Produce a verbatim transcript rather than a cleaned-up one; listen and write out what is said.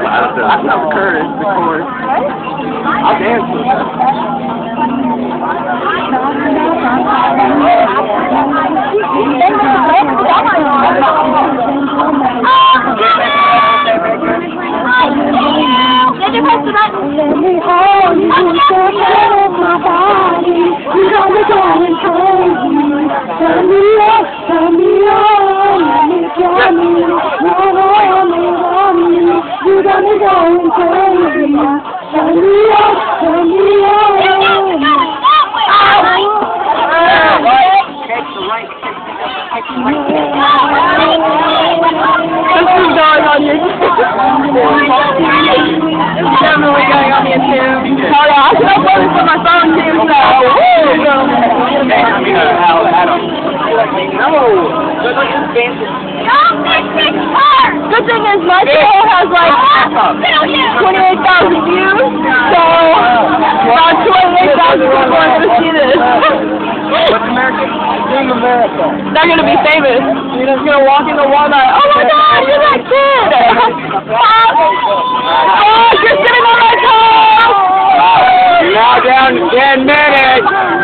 I know Curtis, of course. I'll dance with Did you press the button? Let me hold you, step out of my body. You got me going crazy. Turn me up, turn me on, let me try me. Run on me, run me. You got me going crazy. Turn me up, turn me on. This is going on YouTube. It's definitely going on YouTube. Oh yeah, I should upload this on my phone too, so woo! Good thing is my channel has like twenty-eight thousand views, so about twenty-eight thousand people are going to see this. What's America? Doing America. They're going to be famous. You're just going to walk in the Walmart. Oh my God, you're that kid! Oh, you're sitting on my toe! Now down to ten minutes.